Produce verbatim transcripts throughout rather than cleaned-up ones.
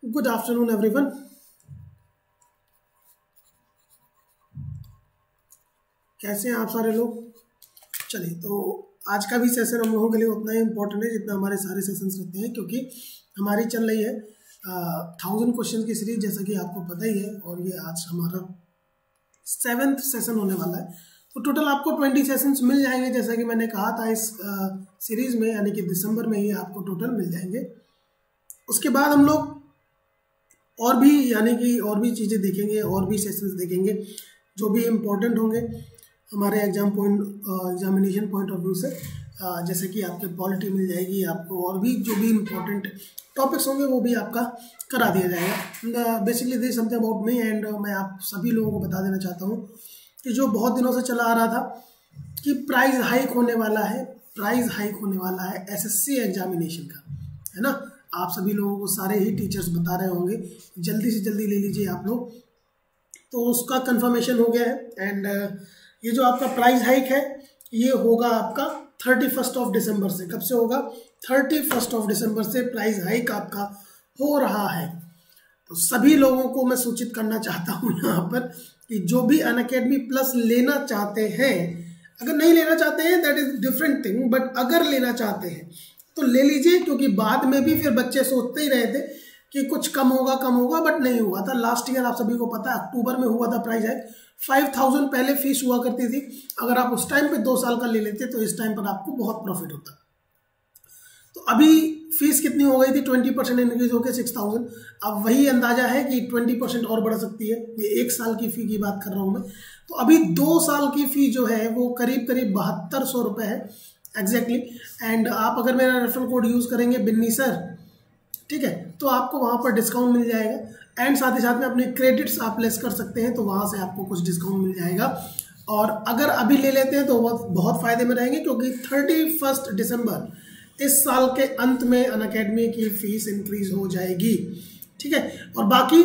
Good afternoon everyone. कैसे हैं आप सारे लोग? चलिए, तो आज का भी सेशन हम लोगों के लिए उतना ही इम्पोर्टेंट है जितना हमारे सारे सेशंस रहते हैं, क्योंकि हमारी चल रही है थाउजेंड क्वेश्चन की सीरीज, जैसा कि आपको पता ही है। और ये आज हमारा सेवेंथ सेशन होने वाला है। तो टोटल आपको ट्वेंटी सेशंस मिल जाएंगे, जैसा कि मैंने कहा था इस सीरीज में, यानी कि दिसंबर में ही आपको टोटल मिल जाएंगे। उसके बाद हम लोग और भी यानी कि और भी चीज़ें देखेंगे, और भी सेशंस देखेंगे जो भी इम्पोर्टेंट होंगे हमारे exam point examination point of view से। जैसे कि आपके पॉलिटी मिल जाएगी आपको, और भी जो भी इम्पोर्टेंट टॉपिक्स होंगे वो भी आपका करा दिया जाएगा। Basically this something about me, and मैं आप सभी लोगों को बता देना चाहता हूँ कि जो बहुत दिनों से चला आ रहा था कि प्राइस हाइक होने वाला है, प्राइस हाइक होने वाला है एसएससी एग्जामिनेशन का, है ना। आप सभी लोगों को सारे ही टीचर्स बता रहे होंगे, जल्दी से जल्दी ले लीजिए आप लोग। तो उसका कंफर्मेशन हो गया है। एंड ये जो आपका प्राइस हाइक है ये होगा आपका थर्टी फर्स्ट ऑफ दिसंबर से। कब से होगा? थर्टी फर्स्ट ऑफ दिसंबर से प्राइस हाइक आपका हो रहा है। तो सभी लोगों को मैं सूचित करना चाहता हूँ यहाँ पर कि जो भी अनअकैडमी प्लस लेना चाहते हैं, अगर नहीं लेना चाहते हैं that is different thing, but अगर लेना चाहते हैं तो ले लीजिए, क्योंकि बाद में भी फिर बच्चे सोचते ही रहे थे कि कुछ कम होगा कम होगा, बट नहीं हुआ था। लास्ट ईयर आप सभी को पता है अक्टूबर में हुआ था प्राइस हाइक। फाइव थाउजेंड पहले फीस हुआ करती थी। अगर आप उस टाइम पे दो साल का ले लेते तो इस टाइम पर आपको बहुत प्रॉफिट होता। तो अभी फीस कितनी हो गई थी? ट्वेंटी परसेंट इंक्रीज होकर सिक्स थाउजेंड। अब वही अंदाजा है कि ट्वेंटी परसेंट और बढ़ सकती है। ये एक साल की फी की बात कर रहा हूँ मैं। तो अभी दो साल की फी जो है वो करीब करीब बहत्तर सौ रुपये है एग्जैक्टली। एंड आप अगर मेरा रेफरल कोड यूज़ करेंगे बिन्नी सर, ठीक है, तो आपको वहाँ पर डिस्काउंट मिल जाएगा। एंड साथ ही साथ में अपने क्रेडिट्स आप लेस कर सकते हैं, तो वहाँ से आपको कुछ डिस्काउंट मिल जाएगा। और अगर अभी ले लेते हैं तो वो बहुत फायदे में रहेंगे, क्योंकि थर्टी फर्स्ट दिसंबर इस साल के अंत में अनअकैडमी की फीस इंक्रीज हो जाएगी, ठीक है। और बाकी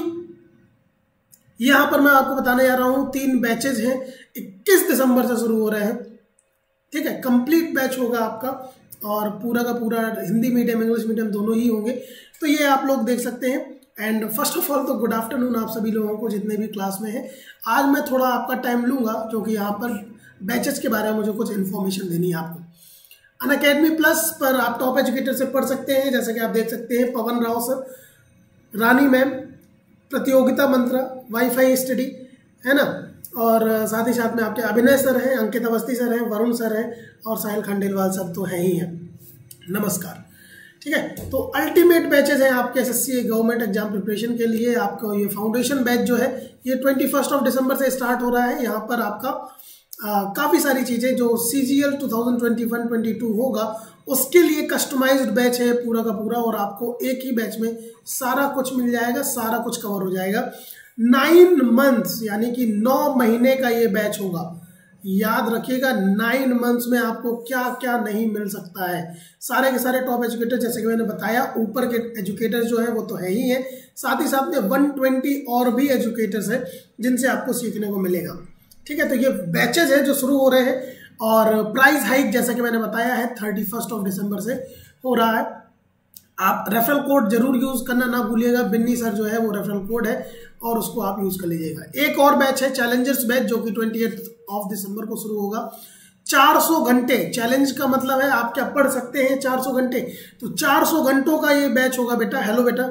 यहाँ पर मैं आपको बताने जा रहा हूँ तीन बैचेज हैं, इक्कीस दिसंबर से शुरू हो रहे हैं, ठीक है। कंप्लीट बैच होगा आपका, और पूरा का पूरा हिंदी मीडियम इंग्लिश मीडियम दोनों ही होंगे। तो ये आप लोग देख सकते हैं। एंड फर्स्ट ऑफ ऑल तो गुड आफ्टरनून आप सभी लोगों को जितने भी क्लास में हैं। आज मैं थोड़ा आपका टाइम लूंगा, क्योंकि यहाँ पर बैचेस के बारे में मुझे कुछ इन्फॉर्मेशन देनी है आपको। अनअकैडमी प्लस पर आप टॉप एजुकेटर से पढ़ सकते हैं, जैसे कि आप देख सकते हैं Pawan Rao sir, Rani ma'am, Pratiyogita Mantra, wifi study, है ना। और साथ ही साथ में आपके अभिनय सर हैं, अंकित अवस्थी सर हैं, वरुण सर हैं, और साहिल खंडेलवाल सर तो हैं ही हैं। नमस्कार, ठीक है। तो अल्टीमेट बैचेस हैं आपके एसएससी गवर्नमेंट एग्जाम प्रिपरेशन के लिए। आपको ये फाउंडेशन बैच जो है ये ट्वेंटी फर्स्ट ऑफ दिसंबर से स्टार्ट हो रहा है। यहाँ पर आपका आ, काफ़ी सारी चीज़ें जो CGL two thousand twenty one twenty two होगा उसके लिए कस्टमाइज्ड बैच है पूरा का पूरा, और आपको एक ही बैच में सारा कुछ मिल जाएगा, सारा कुछ कवर हो जाएगा। नाइन मंथ्स यानी कि नौ महीने का ये बैच होगा। याद रखिएगा, नाइन मंथ्स में आपको क्या क्या नहीं मिल सकता है। सारे के सारे टॉप एजुकेटर, जैसे कि मैंने बताया, ऊपर के एजुकेटर्स जो है वो तो है ही है, साथ ही साथ में वन ट्वेंटी और भी एजुकेटर्स हैं जिनसे आपको सीखने को मिलेगा, ठीक है। तो ये बैचेज है जो शुरू हो रहे हैं, और प्राइस हाइक जैसा कि मैंने बताया है थर्टी फर्स्ट ऑफ दिसंबर से हो रहा है। आप रेफरल कोड जरूर यूज करना ना भूलिएगा। बिन्नी सर जो है वो रेफरल कोड है, और उसको आप यूज कर लीजिएगा। एक और बैच है चैलेंजर्स बैच, जो कि ट्वेंटी एट ऑफ दिसंबर को शुरू होगा। चार सौ घंटे चैलेंज का मतलब है आप क्या पढ़ सकते हैं चार सौ घंटे। तो चार सौ घंटों का ये बैच होगा बेटा। हेलो बेटा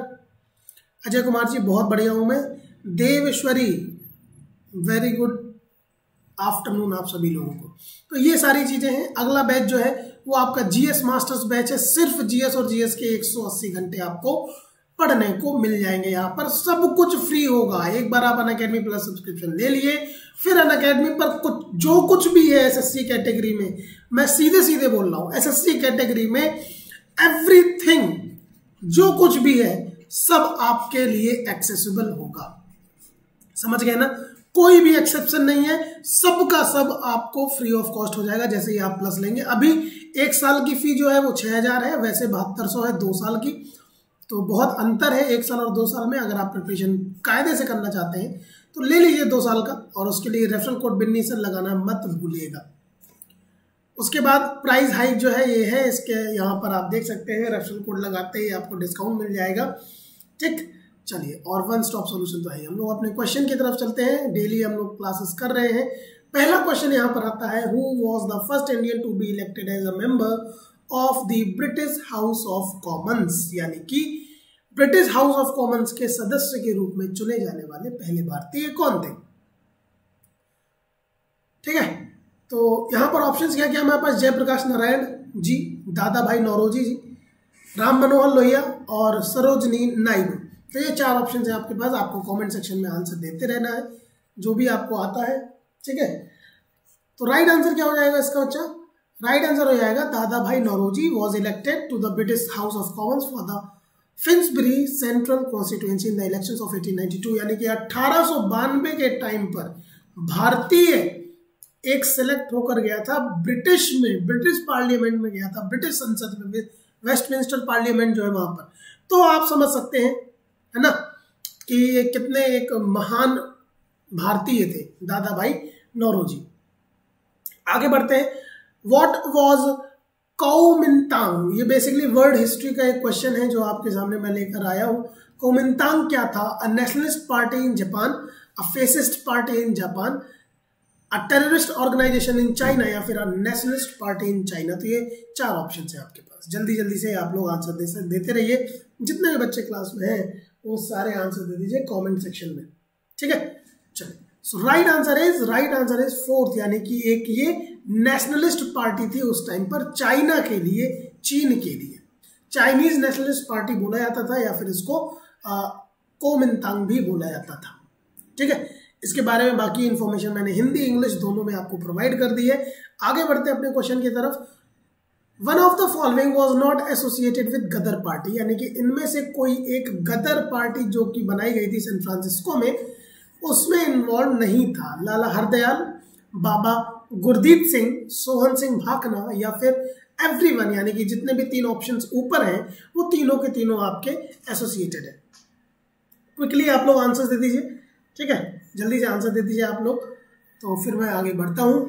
अजय कुमार जी, बहुत बढ़िया हूं मैं। देवेश्वरी, वेरी गुड आफ्टरनून आप सभी लोगों को। तो ये सारी चीजें हैं। अगला बैच जो है वो आपका जीएस मास्टर्स बैच है। सिर्फ जीएस और जीएस के एक सौ अस्सी घंटे आपको पढ़ने को मिल जाएंगे। यहाँ पर सब कुछ फ्री होगा। एक बार आप अनअकैडमी प्लस सब्सक्रिप्शन ले लिए, फिर अनअकैडमी पर कुछ जो कुछ भी है एसएससी कैटेगरी में, मैं सीधे सीधे बोल रहा हूँ, एसएससी कैटेगरी में एवरीथिंग जो कुछ भी है सब आपके लिए एक्सेसिबल होगा। समझ गए ना? कोई भी एक्सेप्शन नहीं है, सबका सब आपको फ्री ऑफ कॉस्ट हो जाएगा जैसे ही आप प्लस लेंगे। अभी एक साल की फी जो है वो छह हजार है, वैसे बहत्तर सौ है दो साल की। तो बहुत अंतर है एक साल और दो साल में। अगर आप प्रिपरेशन कायदे से करना चाहते हैं तो ले लीजिए दो साल का, और उसके लिए रेफरल कोड बिन्नी सर लगाना मत भूलिएगा। उसके बाद प्राइस हाइक जो है ये है, इसके यहाँ पर आप देख सकते हैं रेफरल कोड लगाते ही आपको डिस्काउंट मिल जाएगा, ठीक। चलिए, और वन स्टॉप सॉल्यूशन तो है। हम लोग अपने क्वेश्चन की तरफ चलते हैं। डेली हम लोग क्लासेस कर रहे हैं। पहला क्वेश्चन यहाँ पर आता है, who was the first Indian to be elected as a member of the British House of Commons, यानी कि ब्रिटिश हाउस ऑफ कॉमन्स के सदस्य के रूप में चुने जाने वाले पहले भारतीय कौन थे। ठीक है, तो यहां पर ऑप्शंस क्या क्या हमारे पास, जयप्रकाश नारायण जी, दादा भाई नौरोजी जी, राम मनोहर लोहिया और सरोजनी नायडू। तो ये चार ऑप्शन है आपके पास। आपको कमेंट सेक्शन में आंसर देते रहना है जो भी आपको आता है। ठीक है, तो राइट आंसर क्या हो जाएगा इसका बच्चा? राइट आंसर हो जाएगा Dadabhai Naoroji was elected to the British House of Commons for the Finsbury Central constituency in the elections of अठारह सौ बानवे, यानी कि अठारह सौ बानवे के टाइम पर भारतीय एक सिलेक्ट होकर गया था ब्रिटिश में, ब्रिटिश पार्लियामेंट में गया था, ब्रिटिश संसद में, वेस्टमिंस्टर पार्लियामेंट जो है वहां पर। तो आप समझ सकते हैं, है ना, कि ये कितने एक महान भारतीय थे दादा भाई नौरोजी। आगे बढ़ते हैं। व्हाट वाज कोमिंतांग, ये बेसिकली वर्ल्ड हिस्ट्री का एक क्वेश्चन है जो आपके सामने मैं लेकर आया हूं। कोमिंतांग क्या था? A nationalist party in Japan, a fascist party in Japan, a terrorist organization in China, या फिर a nationalist party in China. तो ये चार ऑप्शन है आपके पास। जल्दी जल्दी से आप लोग आंसर दे सकते देते रहिए। जितने भी बच्चे क्लास में हैं वो सारे आंसर दे दीजिए कमेंट सेक्शन में। ठीक है, चलिए। So right answer is right answer is fourth, यानी कि एक ये नेशनलिस्ट पार्टी थी उस टाइम पर चाइना के लिए, चीन के लिए। चाइनीज नेशनलिस्ट पार्टी बोला जाता था, या फिर इसको कोमिंतांग भी बोला जाता था। ठीक है, इसके बारे में बाकी इंफॉर्मेशन मैंने हिंदी इंग्लिश दोनों में आपको प्रोवाइड कर दी है। आगे बढ़ते हैं अपने क्वेश्चन की तरफ। One of the following was not associated with Ghadar party, यानी कि इनमें से कोई एक गदर पार्टी जो कि बनाई गई थी सैन फ्रांसिस्को में, उसमें इन्वॉल्व नहीं था। लाला हरदयाल, बाबा गुरदीप सिंह, सोहन सिंह भाकना, या फिर एवरीवन, यानी कि जितने भी तीन ऑप्शंस ऊपर हैं वो तीनों के तीनों आपके एसोसिएटेड है। क्विकली आप लोग आंसर दे दीजिए। ठीक है, जल्दी से आंसर दे दीजिए आप लोग, तो फिर मैं आगे बढ़ता हूं।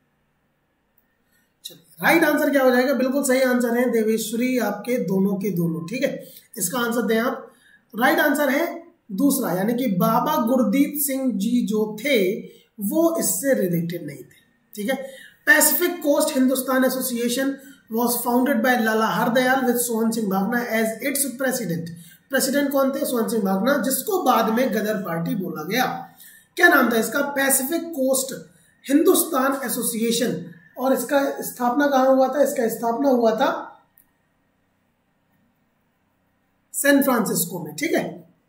चलिए, राइट आंसर क्या हो जाएगा? बिल्कुल सही आंसर है देवेश्वरी, आपके दोनों के दोनों। ठीक है, इसका आंसर दें आप। राइट आंसर है दूसरा, यानी कि बाबा गुरदीप सिंह जी जो थे वो इससे रिलेटेड नहीं थे। ठीक है, Pacific coast Hindustan association was founded by Lala Hardayal with Sohan Singh Bhakna as its president. President कौन थे? सोहन सिंह भाकना, जिसको बाद में गदर पार्टी बोला गया। क्या नाम था इसका? Pacific coast Hindustan association. और इसका स्थापना कहां हुआ था? इसका स्थापना हुआ था सैन फ्रांसिस्को में। ठीक है,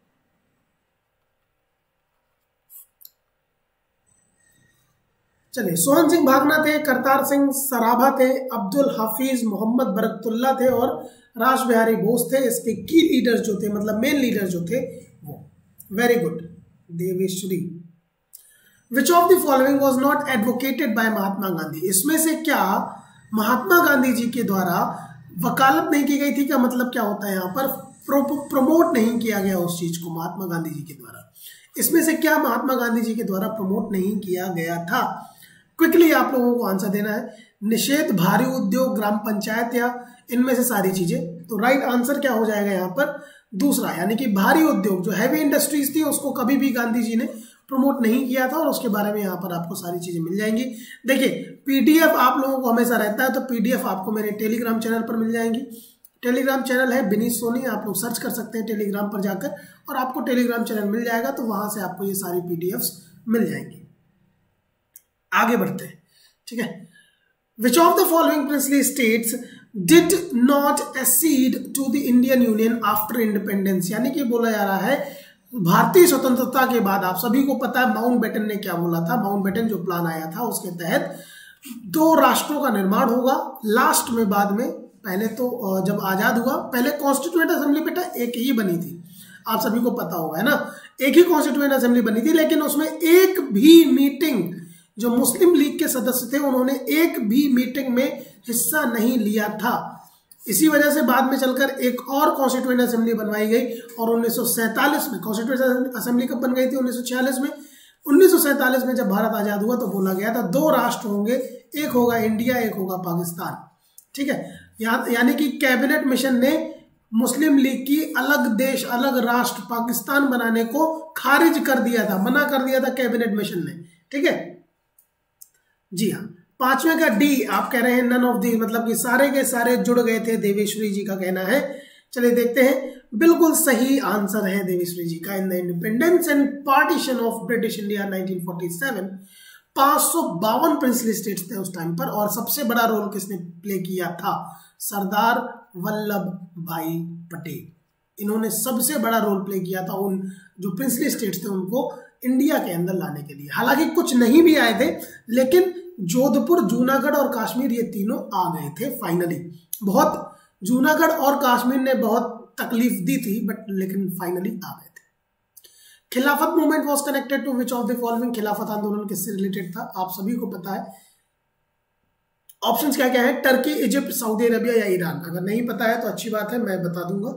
चलिए, सोहन सिंह भाकना थे, करतार सिंह सराभा थे, अब्दुल हाफिज मोहम्मद बरकतुल्ला थे और रास बिहारी बोस थे। इसके की लीडर्स जो थे, मतलब मेन लीडर जो थे वो। Very good Deveshwari. Which of the following was not advocated by Mahatma Gandhi? इसमें से क्या महात्मा गांधी जी के द्वारा वकालत नहीं की गई थी? क्या मतलब क्या होता है यहाँ पर? प्रो, प्रमोट नहीं किया गया उस चीज को महात्मा गांधी जी के द्वारा। इसमें से क्या महात्मा गांधी जी के द्वारा प्रमोट नहीं किया गया था? क्विकली आप लोगों को आंसर देना है। निषेध, भारी उद्योग, ग्राम पंचायत, या इनमें से सारी चीजें। तो राइट आंसर क्या हो जाएगा यहाँ पर? दूसरा, यानी कि भारी उद्योग जो हैवी इंडस्ट्रीज थी उसको कभी भी गांधी जी ने प्रमोट नहीं किया था, और उसके बारे में यहाँ पर आपको सारी चीजें मिल जाएंगी। देखिए, पीडीएफ आप लोगों को हमेशा रहता है, तो पीडीएफ आपको मेरे टेलीग्राम चैनल पर मिल जाएंगी। टेलीग्राम चैनल है बिनीत सोनी, आप लोग सर्च कर सकते हैं टेलीग्राम पर जाकर, और आपको टेलीग्राम चैनल मिल जाएगा, तो वहां से आपको ये सारी पीडीएफ्स मिल जाएंगी। आगे बढ़ते हैं। ठीक है, which of the following princely states did not accede to the Indian union after independence? यानी कि बोला जा रहा है भारतीय स्वतंत्रता के बाद, आप सभी को पता है माउंटबेटन ने क्या बोला था। माउंटबेटन जो प्लान आया था उसके तहत दो राष्ट्रों का निर्माण होगा लास्ट में, बाद में। पहले तो जब आजाद हुआ, पहले कॉन्स्टिट्यूएंट असेंबली बेटा एक ही बनी थी, आप सभी को पता होगा, है ना। एक ही कॉन्स्टिट्यूएंट असेंबली बनी थी, लेकिन उसमें एक भी मीटिंग, जो मुस्लिम लीग के सदस्य थे उन्होंने एक भी मीटिंग में हिस्सा नहीं लिया था। इसी वजह से बाद में चलकर एक और कॉन्स्टिट्यूएंट असेंबली बनवाई गई, और उन्नीस सौ सैंतालीस में कॉन्स्टिट्यूएंट असेंबली कब बन गई थी? उन्नीस सौ छियालीस में। उन्नीस सौ सैंतालीस में जब भारत आजाद हुआ तो बोला गया था दो राष्ट्र होंगे, एक होगा इंडिया, एक होगा पाकिस्तान। ठीक है, या, यानी कि कैबिनेट मिशन ने मुस्लिम लीग की अलग देश अलग राष्ट्र पाकिस्तान बनाने को खारिज कर दिया था, मना कर दिया था कैबिनेट मिशन ने। ठीक है जी हाँ। पांचवें का डी आप कह रहे हैं नन ऑफ दी, मतलब कि सारे के सारे जुड़ गए थे, देवेश्वरी जी का कहना है। चलिए देखते हैं, बिल्कुल सही आंसर है देवेश्वरी जी का। In the independence and partition of British India nineteen forty seven पांच सौ बावन प्रिंसली स्टेट्स थे उस टाइम पर, और सबसे बड़ा रोल किसने प्ले किया था? सरदार वल्लभ भाई पटेल। इन्होंने सबसे बड़ा रोल प्ले किया था उन जो प्रिंसली स्टेट्स थे उनको इंडिया के अंदर लाने के लिए। हालांकि कुछ नहीं भी आए थे, लेकिन जोधपुर, जूनागढ़ और कश्मीर ये तीनों आ गए थे फाइनली। बहुत जूनागढ़ और कश्मीर ने बहुत तकलीफ दी थी, बट लेकिन फाइनली आ गए थे। Khilafat movement was connected to which of the following? Khilafat आंदोलन किससे रिलेटेड था? आप सभी को पता है। ऑप्शंस क्या क्या है? टर्की, इजिप्ट, सऊदी अरेबिया या ईरान। अगर नहीं पता है तो अच्छी बात है, मैं बता दूंगा।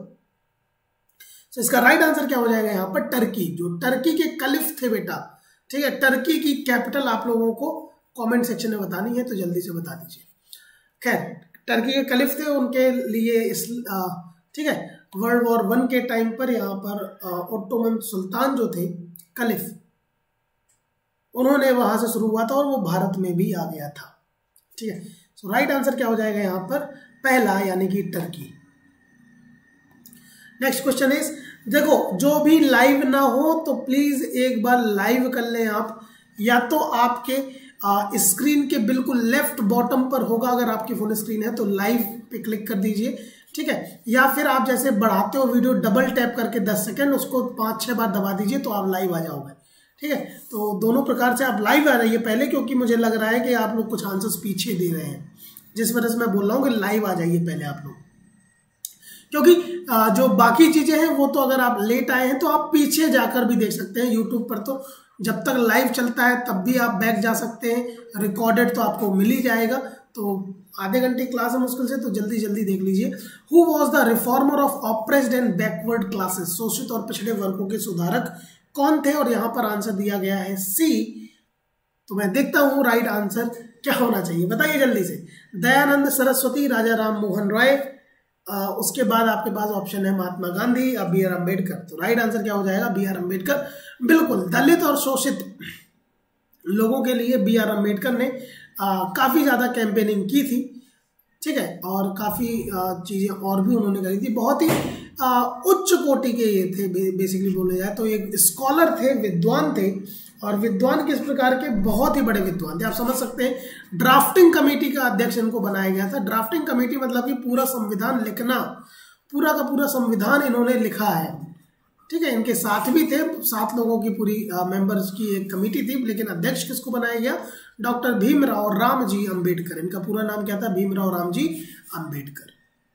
तो इसका राइट आंसर क्या हो जाएगा यहाँ पर? टर्की। जो टर्की के कलिफ थे बेटा, ठीक है। टर्की की कैपिटल आप लोगों को कमेंट सेक्शन में बतानी है, तो जल्दी से बता दीजिए। खैर, टर्की के कलिफ थे, उनके लिए इस ठीक है वर्ल्ड वॉर वन के टाइम पर यहाँ पर ओटोमन सुल्तान जो थे कलिफ, उन्होंने वहां से शुरू हुआ था और वो भारत में भी आ गया था। ठीक है, सो राइट आंसर क्या हो जाएगा यहाँ पर? पहला, यानी कि टर्की। नेक्स्ट क्वेश्चन इज, देखो जो भी लाइव ना हो तो प्लीज एक बार लाइव कर लें आप, या तो आपके स्क्रीन के बिल्कुल लेफ्ट बॉटम पर होगा, अगर आपकी फुल स्क्रीन है तो लाइव पे क्लिक कर दीजिए। ठीक है, या फिर आप जैसे बढ़ाते हो वीडियो डबल टैप करके दस सेकंड उसको पांच छह बार दबा दीजिए तो आप लाइव आ जाओगे। ठीक है, तो दोनों प्रकार से आप लाइव आ रही है पहले, क्योंकि मुझे लग रहा है कि आप लोग कुछ आंसर्स पीछे दे रहे हैं, जिस वजह से मैं बोल रहा हूँ कि लाइव आ जाइए पहले आप लोग, क्योंकि जो बाकी चीजें हैं वो तो अगर आप लेट आए हैं तो आप पीछे जाकर भी देख सकते हैं। यूट्यूब पर तो जब तक लाइव चलता है तब भी आप बैक जा सकते हैं, रिकॉर्डेड तो आपको मिल ही जाएगा। तो आधे घंटे क्लास है मुश्किल से, तो जल्दी जल्दी देख लीजिए। Who was the reformer of oppressed and backward classes? शोषित और पिछड़े वर्गों के सुधारक कौन थे? और यहाँ पर आंसर दिया गया है सी। तो मैं देखता हूँ राइट आंसर क्या होना चाहिए, बताइए जल्दी से। दयानंद सरस्वती, राजा राम मोहन राय, आ, उसके बाद आपके पास ऑप्शन है महात्मा गांधी या बी आर अम्बेडकर। तो राइट आंसर क्या हो जाएगा? B R Ambedkar. बिल्कुल, दलित और शोषित लोगों के लिए बी आर अम्बेडकर ने आ, काफी ज्यादा कैंपेनिंग की थी। ठीक है, और काफी चीजें और भी उन्होंने करी थी। बहुत ही आ, उच्च कोटि के ये थे, बे, बेसिकली बोले जाए तो एक स्कॉलर थे, विद्वान थे। और विद्वान किस प्रकार के? बहुत ही बड़े विद्वान थे। आप समझ सकते हैं, ड्राफ्टिंग कमेटी का अध्यक्ष इनको बनाया गया था। ड्राफ्टिंग कमेटी मतलब कि पूरा संविधान लिखना, पूरा का पूरा संविधान इन्होंने लिखा है। ठीक है, इनके साथ भी थे, सात लोगों की पूरी मेंबर्स की एक कमेटी थी, लेकिन अध्यक्ष किसको बनाया गया? डॉक्टर भीमराव रामजी अंबेडकर। इनका पूरा नाम क्या था? Bhimrao Ramji Ambedkar.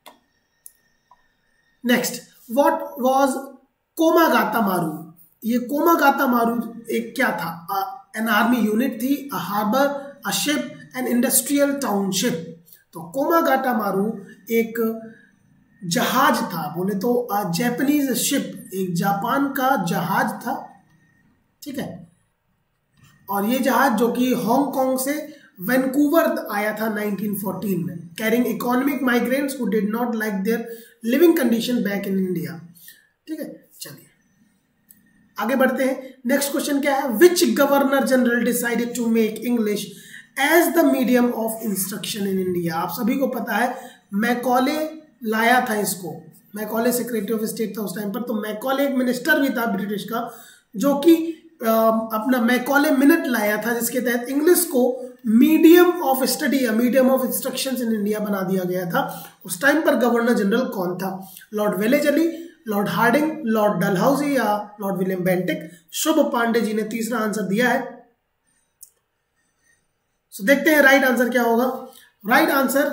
Next, what was Komagata Maru? ये कोमागाता मारू एक क्या था? एन आर्मी यूनिट थी, a harbour, a ship, an industrial township. तो कोमागाता मारू एक जहाज था, बोले तो जापानीज शिप, एक जापान का जहाज था। ठीक है, और ये जहाज जो कि हांगकांग से वैंकूवर आया था नाइनटीन फोर्टीन में, carrying economic migrants who did not like their living condition back in India. ठीक है, चलिए आगे बढ़ते हैं। नेक्स्ट क्वेश्चन क्या है? Which governor general decided to make English as the medium of instruction in India? आप सभी को पता है, मैकॉले लाया था इसको। मैकॉले सेक्रेटरी ऑफ स्टेट था उस टाइम पर। तो मैकॉले एक मिनिस्टर भी था ब्रिटिश का, जो कि अपना मैकॉले मिनट लाया था, जिसके तहत इंग्लिश को मीडियम ऑफ स्टडी या medium of instruction in India बना दिया गया था। उस टाइम पर गवर्नर जनरल कौन था? Lord Wellesley, Lord Hardinge, Lord Dalhousie या Lord William Bentinck? Shubh Pandey ji ने तीसरा आंसर दिया है। सो देखते हैं राइट आंसर क्या होगा। राइट आंसर,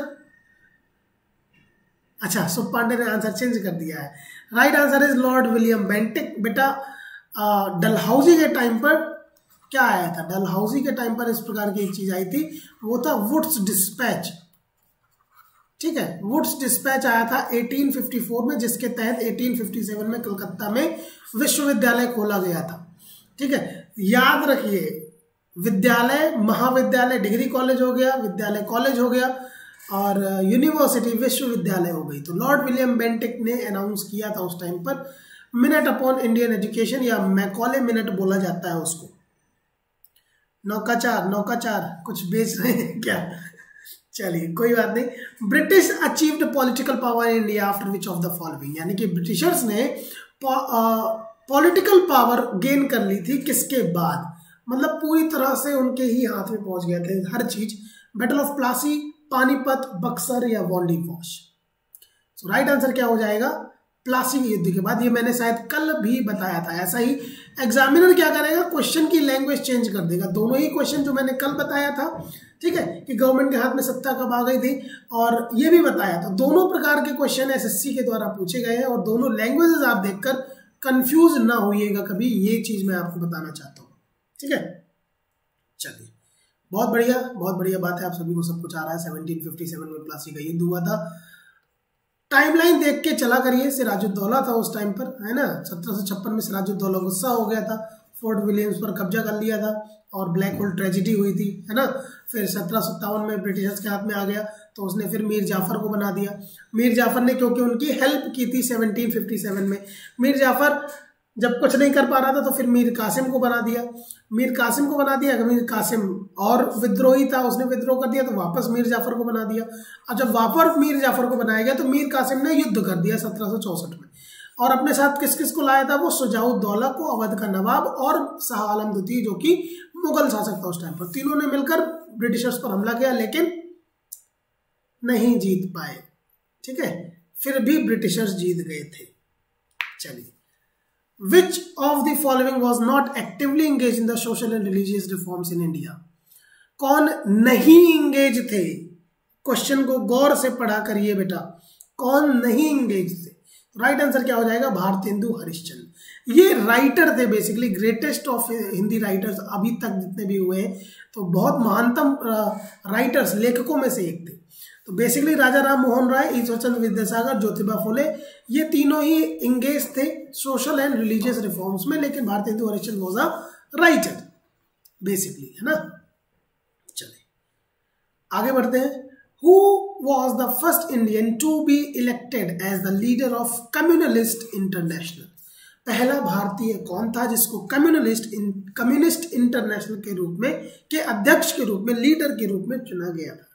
अच्छा, शुभ पांडे ने आंसर चेंज कर दिया है। Right answer is Lord William Bentinck. बेटा डलहौजी के टाइम पर क्या आया था? डलहौजी के टाइम पर इस प्रकार की एक चीज आई थी, वो था वुड्स डिस्पैच। ठीक है, वुड्स डिस्पैच आया था अठारह सौ चौवन में, जिसके तहत अठारह सौ सत्तावन में कलकत्ता में विश्वविद्यालय खोला गया था। ठीक है, याद रखिए, विद्यालय, महाविद्यालय, डिग्री कॉलेज हो गया, विद्यालय कॉलेज हो गया, और यूनिवर्सिटी विश्वविद्यालय हो गई। तो लॉर्ड विलियम बेंटिक ने अनाउंस किया था उस टाइम पर मिनट अपॉन इंडियन एजुकेशन, या मैकॉले मिनट बोला जाता है उसको। नौकाचार नौकाचार कुछ बेच रहे हैं क्या? चलिए कोई बात नहीं। British achieved political power in India after which of the following, यानी कि ब्रिटिशर्स ने पॉलिटिकल पावर गेन कर ली थी किसके बाद, मतलब पूरी तरह से उनके ही हाथ में पहुंच गए थे हर चीज। बैटल ऑफ प्लासी, पानीपत, बक्सर या Wandiwash. So right answer क्या हो जाएगा? प्लासी के युद्ध के बाद। ये मैंने शायद कल भी बताया था। ऐसा ही एग्जामिनर क्या करेगा, क्वेश्चन की लैंग्वेज चेंज कर देगा। दोनों ही क्वेश्चन जो मैंने कल बताया था, ठीक है, कि गवर्नमेंट के हाथ में सत्ता कब आ गई थी, और ये भी बताया था, दोनों प्रकार के क्वेश्चन एसएससी के द्वारा पूछे गए हैं और दोनों लैंग्वेजेस आप देखकर कंफ्यूज ना होइएगा कभी, ये चीज मैं आपको बताना चाहता हूँ। ठीक है, चलिए बहुत बढ़िया, बहुत बढ़िया बात है, आप सभी को सब कुछ आ रहा है। सेवनटीन फिफ्टी सेवन में प्लासी का युद्ध हुआ था। टाइमलाइन देख के चला करिए। सिराजुद्दौला था उस टाइम पर, है ना। सत्रह सौ छप्पन में सिराजुद्दौला गुस्सा हो गया था, फोर्ट विलियम्स पर कब्जा कर लिया था और ब्लैक होल ट्रेजिडी हुई थी, है ना। फिर सत्रह सौ सत्तावन में ब्रिटिशर्स के हाथ में आ गया तो उसने फिर मीर जाफर को बना दिया। मीर जाफर ने क्योंकि उनकी हेल्प की थी सेवनटीन फिफ्टी सेवन में, मीर जाफर जब कुछ नहीं कर पा रहा था तो फिर मीर कासिम को बना दिया। मीर कासिम को बना दिया, मीर कासिम और विद्रोही था, उसने विद्रोह कर दिया तो वापस मीर जाफर को बना दिया। और जब वापस मीर जाफर को बनाया गया तो मीर कासिम ने युद्ध कर दिया सत्रह सौ चौसठ में, और अपने साथ किस किस को लाया था वो, शुजाउद्दौला को, अवध का नवाब, और शाह आलम द्वितीय जो कि मुगल शासक था उस टाइम पर। तीनों ने मिलकर ब्रिटिशर्स पर हमला किया लेकिन नहीं जीत पाए। ठीक है, फिर भी ब्रिटिशर्स जीत गए थे। चलिए, Which of the following was not actively engaged in the social and religious reforms in India? कौन नहीं इंगेज थे? क्वेश्चन को गौर से पढ़ा करिए बेटा, कौन नहीं इंगेज थे? राइट आंसर क्या हो जाएगा? भारतेंदु हरिश्चंद्र। ये राइटर थे, basically greatest of Hindi writers अभी तक जितने भी हुए हैं, तो बहुत महानतम राइटर्स, लेखकों में से एक थे। तो बेसिकली राजा राम मोहन राय, ईश्वरचंद्र विद्यासागर, ज्योतिबा फुले, ये तीनों ही इंगेज थे सोशल एंड रिलीजियस रिफॉर्म्स में, लेकिन Bharatendu Harishchandra was a writer basically, है ना। चलिए आगे बढ़ते हैं। Who was the first Indian to be elected as the leader of communalist international? पहला भारतीय कौन था जिसको कम्युनलिस्ट कम्युनिस्ट इंटरनेशनल के रूप में, के अध्यक्ष के रूप में, लीडर के रूप में चुना गया था?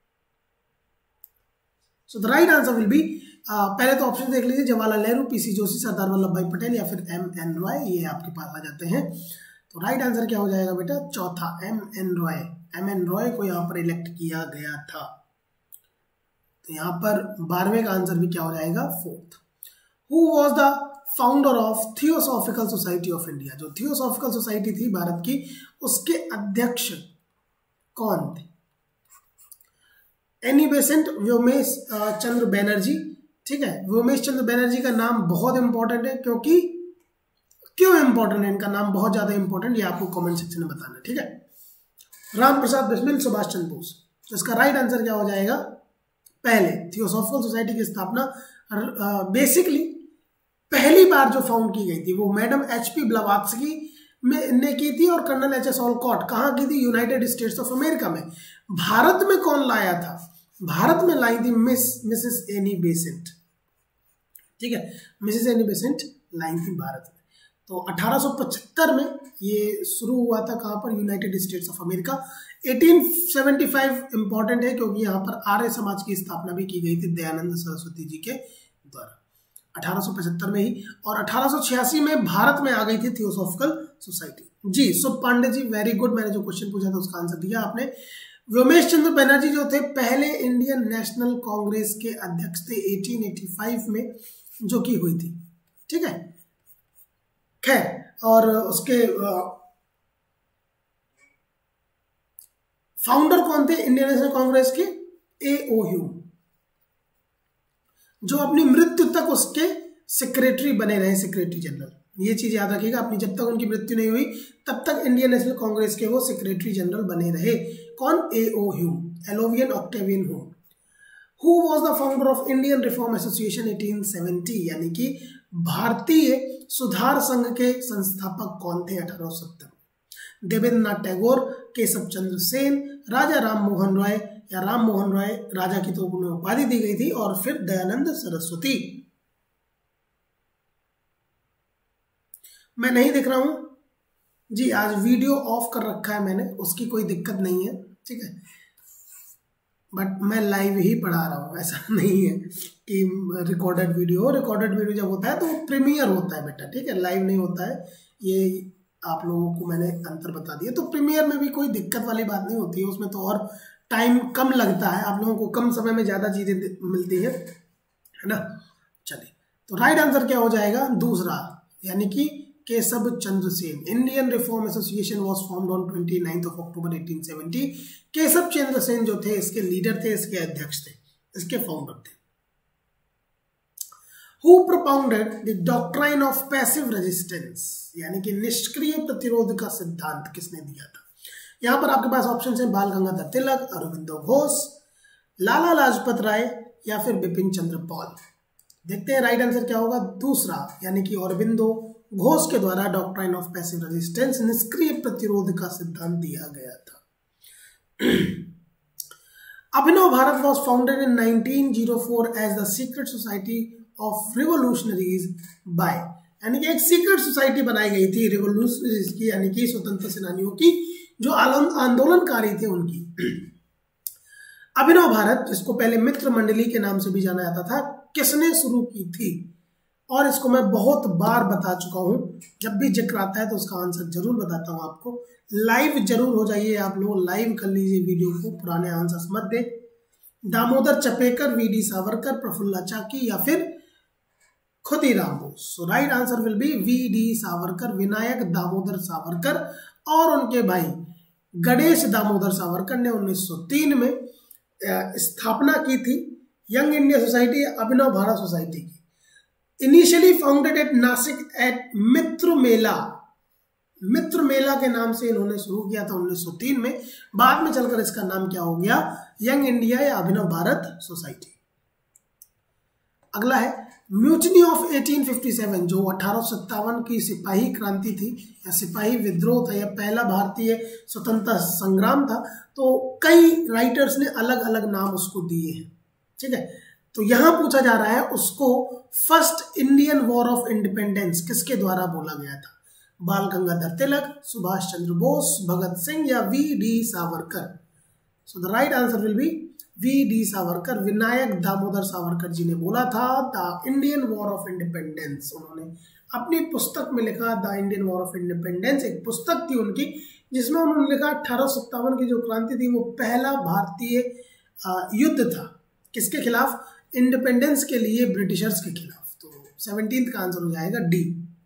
So the right answer will be, पहले तो ऑप्शन देख लीजिए, जवाहरलाल नेहरू, पीसी जोशी, सरदार वल्लभ भाई पटेल या फिर एम एन रॉय, ये आपके पास आ जाते हैं। तो राइट आंसर क्या हो जाएगा बेटा? चौथा, M N Roy. M N Roy को यहाँ पर इलेक्ट किया गया था। तो यहाँ पर बारहवें का आंसर भी क्या हो जाएगा? Fourth. Who was the founder of theosophical society of India? जो थियोसॉफिकल सोसाइटी थी भारत की, उसके अध्यक्ष कौन थे? Annie Besant, Vyomesh Chandra Banerjee. ठीक है, व्योमेश चंद्र बैनर्जी का नाम बहुत इंपॉर्टेंट है, क्योंकि क्यों इंपॉर्टेंट है इनका नाम, बहुत ज्यादा इंपॉर्टेंट, ये आपको कमेंट सेक्शन में बताना। ठीक है, राम प्रसाद बिस्मिल, सुभाष चंद्र बोस। तो इसका राइट आंसर क्या हो जाएगा? पहले थियोसॉफिकल सोसाइटी की स्थापना बेसिकली पहली बार जो फाउंड की गई थी वो मैडम एच पी ब्लवात्स्की ने की थी, और कर्नल एच एस ऑलकॉट कहाँ की थी? यूनाइटेड स्टेट्स ऑफ अमेरिका में। भारत में कौन लाया था? भारत में लाई थी मिस मिसेस एनी बेसेंट। ठीक है, मिसेस एनी बेसेंट लाई थी भारत में। तो अठारह सौ पचहत्तर में ये शुरू हुआ था, कहाँ पर? United States of America. अठारह सौ पचहत्तर इंपॉर्टेंट है क्योंकि यहाँ पर आर्य समाज की स्थापना भी की गई थी दयानंद सरस्वती जी के द्वारा, अठारह सौ पचहत्तर में ही। और अठारह सौ छियासी में भारत में आ गई थी थियोसॉफिकल सोसाइटी। जी सुब पांडे जी, वेरी गुड, मैंने जो क्वेश्चन पूछा था उसका आंसर दिया आपने। व्योमेश चंद्र बैनर्जी जो थे पहले इंडियन नेशनल कांग्रेस के अध्यक्ष थे अठारह सौ पचासी में, जो की हुई थी। ठीक है, खैर, और उसके फाउंडर कौन थे इंडियन नेशनल कांग्रेस के? ए ओ ह्यूम, जो अपनी मृत्यु तक उसके सेक्रेटरी बने रहे, सेक्रेटरी जनरल। ये चीज याद रखिएगा, अपनी जब तक उनकी मृत्यु नहीं हुई तब तक इंडियन नेशनल कांग्रेस के वो सेक्रेटरी जनरल बने रहे। कौन? ए ओ ह्यूम, एलोवियन Octavian Hume. Who was the founder of Indian reform association अठारह सौ सत्तर? यानी कि भारतीय सुधार संघ के संस्थापक कौन थे अठारह सौ सत्तर? देवेंद्रनाथ टैगोर, केशव चंद्र सेन, राजा राम मोहन रॉय या राम मोहन राय राजा की तो उन्हें उपाधि दी गई थी, और फिर दयानंद सरस्वती। मैं नहीं दिख रहा हूं जी, आज वीडियो ऑफ कर रखा है मैंने, उसकी कोई दिक्कत नहीं है, ठीक है, बट मैं लाइव ही पढ़ा रहा हूँ, ऐसा नहीं है कि रिकॉर्डेड वीडियो। रिकॉर्डेड वीडियो जब होता है तो वो प्रीमियर होता है बेटा, ठीक है, लाइव नहीं होता है। ये आप लोगों को मैंने अंतर बता दिया। तो प्रीमियर में भी कोई दिक्कत वाली बात नहीं होती है, उसमें तो और टाइम कम लगता है, आप लोगों को कम समय में ज़्यादा चीज़ें मिलती है, है ना। चलिए, तो राइट आंसर क्या हो जाएगा, दूसरा, यानी कि Keshav Chandra Sen. Indian reform association was formed on twenty ninth of October eighteen seventy. Keshav Chandra Sen जो थे इसके लीडर थे, इसके अध्यक्ष थे, इसके फाउंडर थे। Who propounded the doctrine of passive resistance, यानी कि निष्क्रिय प्रतिरोध का सिद्धांत किसने दिया था? यहां पर आपके पास ऑप्शन है बाल गंगाधर तिलक, अरविंदो घोष, लाला लाजपत राय या फिर बिपिन चंद्र पॉल। देखते हैं राइट आंसर क्या होगा, दूसरा, यानी कि अरविंदो घोष के द्वारा डॉक्ट्राइन ऑफ पैसिव रेजिस्टेंस, निष्क्रिय प्रतिरोध का सिद्धांत दिया गया था। Abhinav Bharat was founded in nineteen o four as the secret society of revolutionaries by, यानी कि एक सीक्रेट सोसाइटी बनाई गई थी रिवोल्यूशनरीज की, यानी कि स्वतंत्र सेनानियों की, जो आंदोलनकारी थे उनकी। अभिनव भारत, जिसको पहले मित्र मंडली के नाम से भी जाना जाता था, किसने शुरू की थी? और इसको मैं बहुत बार बता चुका हूं, जब भी जिक्र आता है तो उसका आंसर जरूर बताता हूं आपको। लाइव जरूर हो जाइए आप लोग, लाइव कर लीजिए वीडियो को, पुराने आंसर मत दे। दामोदर चपेकर, वी डी सावरकर, प्रफुल्ला चाकी या फिर Khudiram Bose. So right answer will be V D Savarkar, Vinayak Damodar Savarkar, और उनके भाई गणेश दामोदर सावरकर ने उन्नीस सौ तीन में स्थापना की थी young India society, Abhinav Bharat society की। Initially founded at Nasik at Mitra Mela, Mitra Mela के नाम से इन्होंने शुरू किया था उन्नीस सौ तीन में। बाद में चलकर इसका नाम क्या हो गया, यंग इंडिया या अभिनव भारत सोसाइटी। अगला है mutiny of eighteen fifty seven, जो अठारह सौ सत्तावन की सिपाही क्रांति थी या सिपाही विद्रोह था, या पहला भारतीय स्वतंत्रता संग्राम था। तो कई राइटर्स ने अलग अलग नाम उसको दिए हैं, ठीक है। तो यहां पूछा जा रहा है उसको first Indian war of independence किसके द्वारा बोला गया था? बाल गंगाधर तिलक, सुभाष चंद्र बोस, भगत सिंह या V D Savarkar. So the right answer will be V D Savarkar. Vinayak Damodar Savarkar ji ने बोला था the Indian war of independence. उन्होंने अपनी पुस्तक में लिखा the Indian war of independence, एक पुस्तक थी उनकी जिसमें उन्होंने लिखा अठारह सौ सत्तावन की जो क्रांति थी वो पहला भारतीय युद्ध था, किसके खिलाफ? इंडिपेंडेंस के लिए, ब्रिटिशर्स के खिलाफ। तो सेवनटीन्थ का आंसर हो जाएगा D.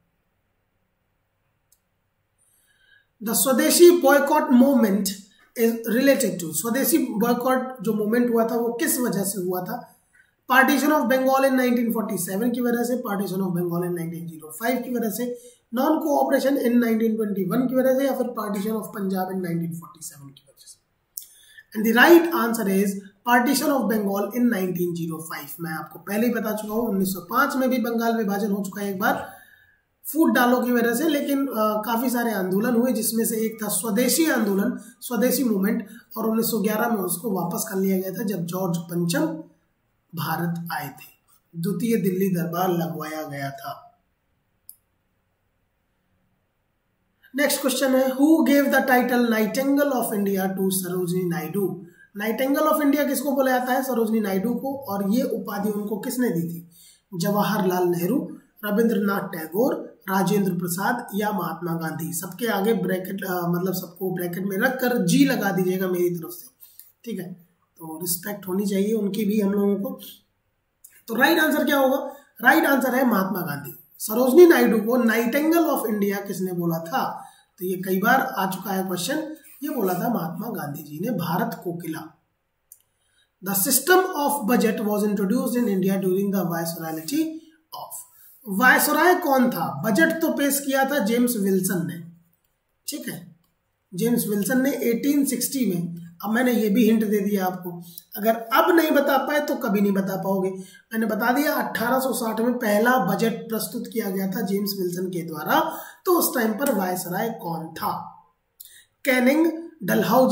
The swadeshi boycott movement is related to, swadeshi boycott जो मूवमेंट हुआ था वो किस वजह से हुआ था? Partition of Bengal in nineteen forty seven की वजह से, partition of Bengal in nineteen o five की वजह से, non cooperation in nineteen twenty one की वजह से, या फिर partition of Punjab in nineteen forty seven की वजह से। And the right answer is partition of Bengal in nineteen o five. मैं आपको पहले ही बता चुका हूँ उन्नीस सौ पाँच में भी बंगाल विभाजन हो चुका है एक बार, फूट डालो की वजह से, लेकिन आ, काफी सारे आंदोलन हुए, जिसमें से एक था स्वदेशी आंदोलन, स्वदेशी मूवमेंट, और उन्नीस सौ ग्यारह में उसको वापस कर लिया गया था जब जॉर्ज पंचम भारत आए थे। द्वितीय दिल्ली दरबार लगवाया गया था। नेक्स्ट क्वेश्चन है who gave the title nightingale of India to Sarojini Naidu. Nightingale of India किसको बोला जाता है? सरोजिनी नायडू को। और ये उपाधि उनको किसने दी थी? जवाहरलाल नेहरू, रविंद्रनाथ टैगोर, राजेंद्र प्रसाद या महात्मा गांधी। सबके आगे ब्रैकेट आ, मतलब सबको ब्रैकेट में रखकर जी लगा दीजिएगा मेरी तरफ से, ठीक है। तो रिस्पेक्ट होनी चाहिए उनकी भी हम लोगों को। तो राइट आंसर क्या होगा? राइट आंसर है महात्मा गांधी। सरोजिनी नायडू को नाइटिंगेल ऑफ इंडिया किसने बोला था? तो ये कई बार आ चुका है क्वेश्चन, ये बोला था महात्मा गांधी जी ने, Bharat Kokila. The system of budget was introduced in India during the viceroyalty of. Viceroy कौन था? बजट तो पेश किया था जेम्स विल्सन ने, ठीक है, जेम्स विल्सन ने अठारह सौ साठ में। अब मैंने ये भी हिंट दे दिया आपको, अगर अब नहीं बता पाए तो कभी नहीं बता पाओगे। मैंने बता दिया अठारह सौ साठ में पहला बजट प्रस्तुत किया गया था जेम्स विल्सन के द्वारा। तो उस टाइम पर वायसराय कौन था? कैनिंग, डलहौजी,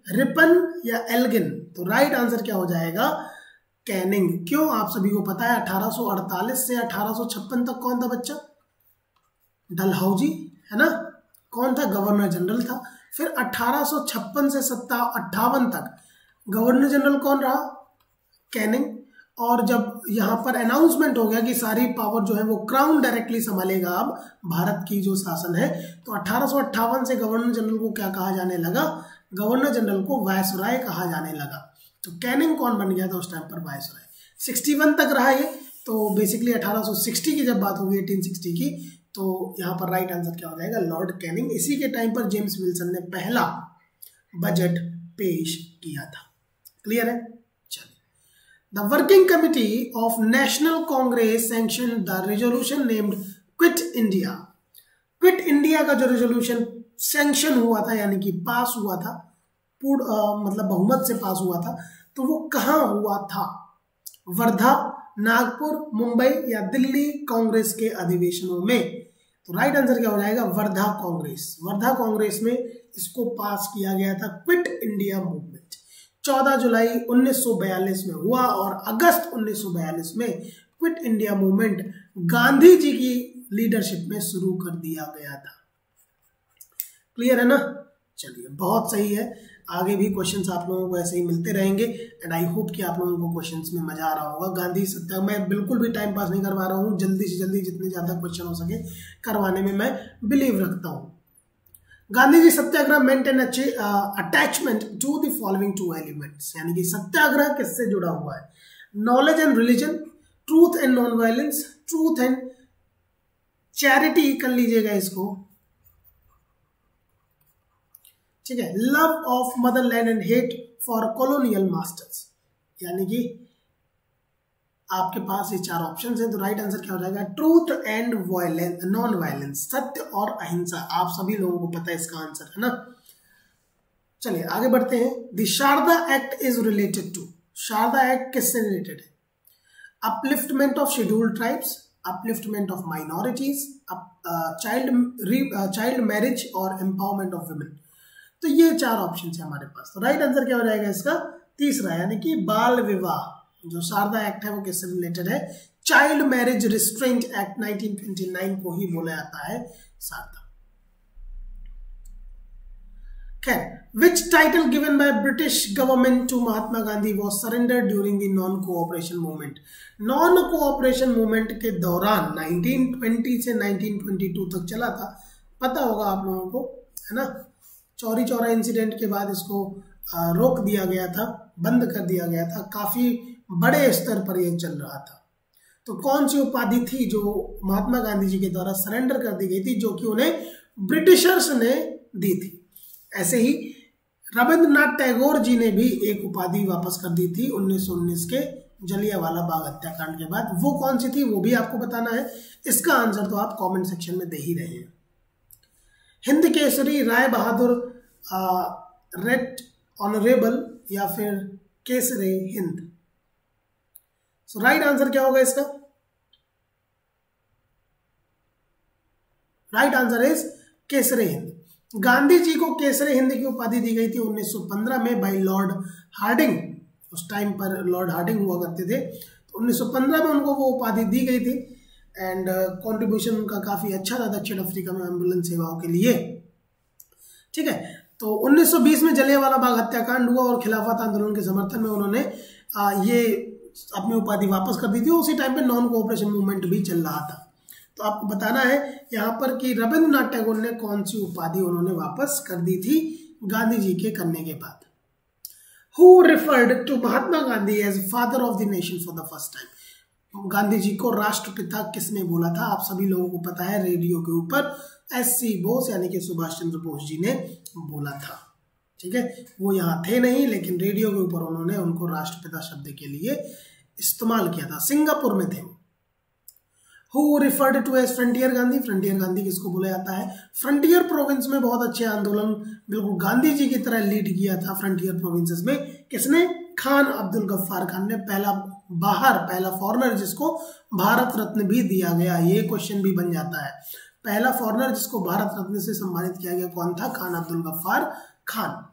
रिपन या एल्गिन? तो राइट आंसर क्या हो जाएगा? कैनिंग। क्यों? आप सभी को पता है अठारह सौ अड़तालीस से अठारह सौ छप्पन तक कौन था बच्चा? डलहौजी, है ना? कौन था? गवर्नर जनरल था। फिर अठारह सौ छप्पन से सत्ता अट्ठावन तक गवर्नर जनरल कौन रहा? कैनिंग। और जब यहाँ पर अनाउंसमेंट हो गया कि सारी पावर जो है वो क्राउन डायरेक्टली संभालेगा अब भारत की जो शासन है, तो अठारह सौ अट्ठावन से गवर्नर जनरल को क्या कहा जाने लगा? गवर्नर जनरल को वायसराय कहा जाने लगा। तो कैनिंग कौन बन गया था उस टाइम पर? वायसराय। इकसठ तक रहा ये। तो बेसिकली अठारह सौ साठ की जब बात होगी अठारह सौ साठ की, तो यहाँ पर राइट आंसर क्या हो जाएगा? Lord Canning. इसी के टाइम पर जेम्स विल्सन ने पहला बजट पेश किया था। क्लियर है? चलिए, the working committee of national Congress sanction the resolution named quit India. Quit India का जो रेजोल्यूशन सैंक्शन हुआ था, यानी कि पास हुआ था, पूर्ण मतलब बहुमत से पास हुआ था, तो वो कहाँ हुआ था? वर्धा, नागपुर, मुंबई या दिल्ली कांग्रेस के अधिवेशनों में? तो राइट आंसर क्या हो जाएगा? वर्धा कांग्रेस। वर्धा कांग्रेस में इसको पास किया गया था, क्विट इंडिया मूवमेंट। चौदह जुलाई उन्नीस सौ बयालीस में हुआ और अगस्त उन्नीस सौ बयालीस में quit India movement Gandhi ji की लीडरशिप में शुरू कर दिया गया था। क्लियर है ना? चलिए, बहुत सही है। आगे भी क्वेश्चंस आप लोगों को ऐसे ही मिलते रहेंगे एंड आई होप कि आप लोगों को क्वेश्चंस में मजा आ रहा होगा। गांधी सत्याग्रह मैं बिल्कुल भी टाइम पास नहीं करवा रहा हूँ, जल्दी से जल्दी जितने ज्यादा क्वेश्चन हो सके करवाने में मैं बिलीव रखता हूँ। Gandhi ji satyagraha meant an attachment to the following two elements, यानी कि सत्याग्रह किससे जुड़ा हुआ है? Knowledge and religion, truth and non violence, truth and charity कर लीजिएगा इसको, ठीक है, love of motherland and hate for colonial masters. यानी कि आपके पास ये चार ऑप्शंस हैं, तो राइट आंसर क्या हो जाएगा? Truth and violence, non violence, सत्य और अहिंसा। आप सभी लोगों को पता है इसका आंसर, है ना? चलिए आगे बढ़ते हैं। The Sharda act is related to, Sharda act किससे रिलेटेड है? Upliftment of scheduled tribes, upliftment of minorities, child child marriage और एम्पावरमेंट ऑफ वुमेन। तो ये चार ऑप्शन है हमारे पास। तो राइट आंसर क्या हो जाएगा इसका? तीसरा, यानी कि बाल विवाह। जो शारदा एक्ट है वो किससे रिलेटेड है? Child marriage restraint act nineteen twenty nine को ही बोला जाता है शारदा। खैर, which title given by British government to Mahatma Gandhi was surrendered during the non cooperation movement? Non cooperation movement के दौरान नाइनटीन ट्वेंटी से नाइनटीन ट्वेंटी टू तक चला था, पता होगा आप लोगों को, है ना? चौरी चौरा इंसिडेंट के बाद इसको रोक दिया गया था, बंद कर दिया गया था, काफी बड़े स्तर पर यह चल रहा था। तो कौन सी उपाधि थी जो महात्मा गांधी जी के द्वारा सरेंडर कर दी गई थी, जो कि उन्हें ब्रिटिशर्स ने दी थी? ऐसे ही रविंद्रनाथ टैगोर जी ने भी एक उपाधि वापस कर दी थी उन्नीस सौ उन्नीस के जलियांवाला बाग हत्याकांड के बाद। वो कौन सी थी वो भी आपको बताना है। इसका आंसर तो आप कमेंट सेक्शन में दे ही रहे हैं। हिंद केसरी, राय बहादुर, रेड ऑनरेबल या फिर Kaisare Hind? So right answer क्या होगा इसका? Right answer is Kaisare Hind. Gandhi ji को केसरे हिंद की उपाधि दी गई थी उन्नीस सौ पंद्रह में बाय लॉर्ड हार्डिंग। उस टाइम पर लॉर्ड हार्डिंग हुआ करते थे, तो उन्नीस सौ पंद्रह में उनको वो उपाधि दी गई थी एंड कंट्रीब्यूशन उनका काफी अच्छा था दक्षिण अफ्रीका में एम्बुलेंस सेवाओं के लिए, ठीक है। तो उन्नीस सौ बीस में जलियांवाला बाग हत्याकांड हुआ और खिलाफत आंदोलन के समर्थन में उन्होंने आ, ये अपनी उपाधि वापस कर दी थी। उसी टाइम पे नॉन कोऑपरेशन मूवमेंट भी चल रहा था। तो आपको बताना है यहाँ पर कि रविंद्रनाथ टैगोर ने कौन सी उपाधि उन्होंने वापस कर दी थी गांधी जी के करने के बाद। Who referred to Mahatma Gandhi as father of the nation for the first time? Gandhi ji को राष्ट्रपिता किसने बोला था? आप सभी लोगों को पता है, रेडियो के ऊपर एस सी बोस यानी कि सुभाष चंद्र बोस जी ने बोला था, ठीक है। वो यहाँ थे नहीं, लेकिन रेडियो के ऊपर उन्होंने उनको राष्ट्रपिता शब्द के लिए इस्तेमाल किया था। सिंगापुर में थे वो। Who referred to as frontier Gandhi? Frontier Gandhi किसको बोला जाता है? फ्रंटियर प्रोविंस में बहुत अच्छे आंदोलन बिल्कुल गांधी जी की तरह लीड किया था फ्रंटियर प्रोविंसेस में। किसने? खान अब्दुल गफ्फार खान ने, पहला बाहर पहला फॉरेनर जिसको भारत रत्न भी दिया गया। ये क्वेश्चन भी बन जाता है, पहला फॉरेनर जिसको भारत रत्न से सम्मानित किया गया कौन था? खान अब्दुल गफ्फार खान।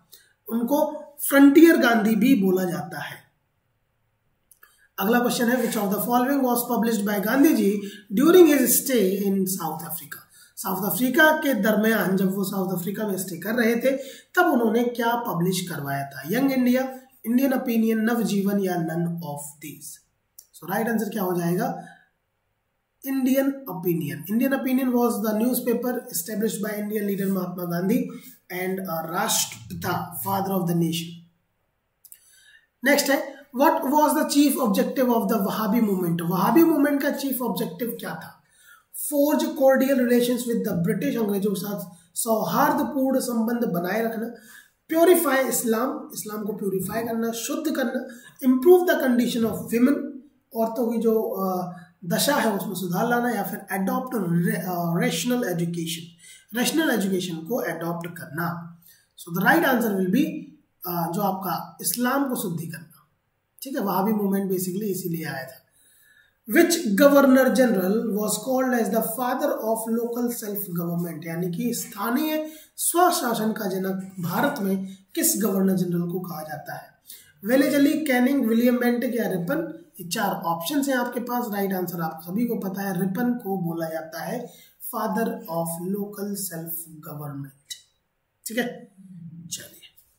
उनको फ्रंटियर गांधी भी बोला जाता है। अगला क्वेश्चन है which of the following was published by Gandhi ji during his stay in South Africa. South Africa के दरमियान जब वो साउथ अफ्रीका में स्टे कर रहे थे तब उन्होंने क्या पब्लिश करवाया था? Young India, Indian opinion, Navjivan या none of these. So right answer क्या हो जाएगा? Indian opinion. Indian opinion was the newspaper established by Indian leader Mahatma Gandhi and राष्ट्रपिता, father of the nation. Next है what was the chief objective of the Wahabi movement. Wahabi movement का chief objective क्या था? Forge cordial relations with the British, अंग्रेजों के साथ सौहार्दपूर्ण संबंध बनाए रखना, प्योरीफाई इस्लाम, इस्लाम को प्योरीफाई करना, शुद्ध करना, improve the condition of women, औरतों की जो दशा है उसमें सुधार लाना, या फिर adopt rational education, rational education को एडॉप्ट करना। So the right answer will be जो आपका इस्लाम को शुद्धि करना। ठीक है, वहाबी मूवमेंट बेसिकली इसीलिए आया था। Which governor general was called as the father of local self government, यानी कि स्थानीय स्वशासन का जनक भारत में किस गवर्नर जनरल को कहा जाता है? वेलेजली, कैनिंग, विलियम बेंटिक या रिपन। ये चार ऑप्शंस हैं आपके पास। राइट आंसर आप सभी को पता है, रिपन को बोला जाता है father of local self government. ठीक है, चलिए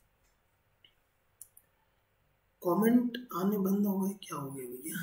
कमेंट आने बंद हो गए, क्या हो गया भैया?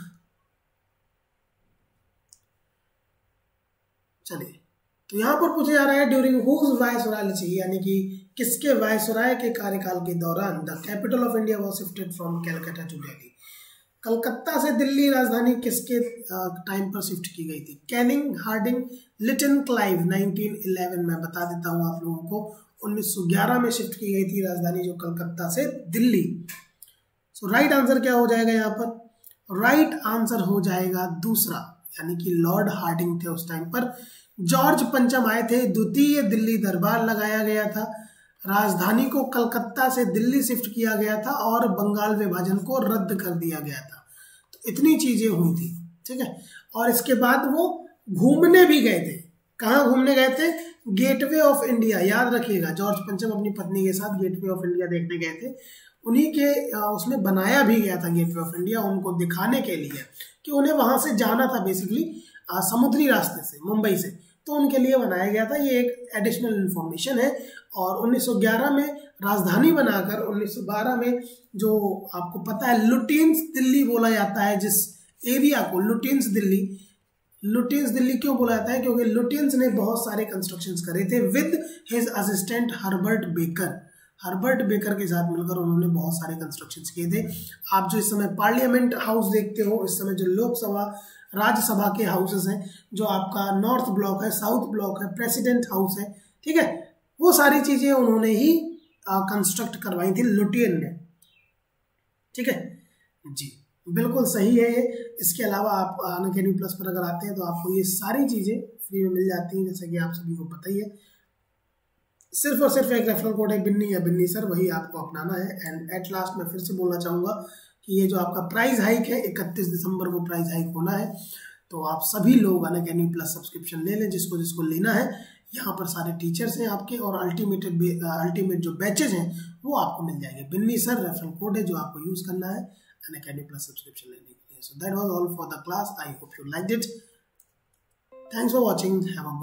चलिए, तो यहां पर पूछा जा रहा है ड्यूरिंग हुज वायसरायलसी, यानी कि किसके वायसराय के कार्यकाल के दौरान the capital of India was shifted from Calcutta to Delhi. Calcutta से दिल्ली राजधानी किसके टाइम पर शिफ्ट की गई थी? Canning, Hardinge, Lytton, Clive. Nineteen eleven में बता देता हूं आप लोगों को, उन्नीस सौ ग्यारह में शिफ्ट की गई थी राजधानी जो कलकत्ता से दिल्ली। सो राइट आंसर क्या हो जाएगा यहाँ पर? राइट right आंसर हो जाएगा दूसरा, यानी कि लॉर्ड हार्डिंग थे उस टाइम पर। जॉर्ज पंचम आए थे, द्वितीय दिल्ली दरबार लगाया गया था, राजधानी को कलकत्ता से दिल्ली शिफ्ट किया गया था और बंगाल विभाजन को रद्द कर दिया गया था। तो इतनी चीजें हुई थी। ठीक है, और इसके बाद वो घूमने भी गए थे। कहाँ घूमने गए थे? Gateway of India. याद रखिएगा, जॉर्ज पंचम अपनी पत्नी के साथ गेटवे ऑफ इंडिया देखने गए थे। उन्हीं के उसमें बनाया भी गया था गेटवे ऑफ इंडिया, उनको दिखाने के लिए कि उन्हें वहां से जाना था बेसिकली समुद्री रास्ते से, मुंबई से, तो उनके लिए बनाया गया था। ये एक एडिशनल इंफॉर्मेशन है। और उन्नीस सौ ग्यारह में राजधानी बनाकर उन्नीस सौ बारह में जो आपको पता है लुटियंस दिल्ली बोला जाता है, जिस एरिया को लुटियंस दिल्ली, लुटियंस दिल्ली क्यों बोला जाता है? क्योंकि लुटियंस ने बहुत सारे कंस्ट्रक्शंस करे थे with his assistant Herbert Baker. Herbert Baker के साथ मिलकर उन्होंने बहुत सारे कंस्ट्रक्शंस किए थे। आप जो इस समय पार्लियामेंट हाउस देखते हो, इस समय जो लोकसभा राज्यसभा के हाउसेस हैं, जो आपका नॉर्थ ब्लॉक है, साउथ ब्लॉक है, प्रेसिडेंट हाउस है, ठीक है, वो सारी चीजें उन्होंने ही कंस्ट्रक्ट करवाई थी लुटियन ने। ठीक है जी, बिल्कुल सही है ये। इसके अलावा आप अनअकैडमी प्लस पर अगर आते हैं तो आपको ये सारी चीजें फ्री में मिल जाती हैं, जैसे कि आप सभी को पता ही है। सिर्फ और सिर्फ एक रेफरल कोड है बिन्नी या बिन्नी सर, वही आपको अपनाना है। एंड एट लास्ट मैं फिर से बोलना चाहूँगा कि ये जो आपका प्राइस हाइक है, इकतीस दिसंबर को प्राइस हाइक होना है, तो आप सभी लोग अनअकैडमी प्लस सब्सक्रिप्शन ले लें, जिसको जिसको लेना है। यहाँ पर सारे टीचर्स हैं आपके, और अल्टीमेट अल्टीमेट जो बैचेज हैं वो आपको मिल जाएंगे। बिन्नी सर रेफरल कोड है जो आपको यूज़ करना है अनअकैडमी प्लस सब्सक्रिप्शन लेने के लिए। So that was all for the class. I hope you liked it. Thanks for watching. Have a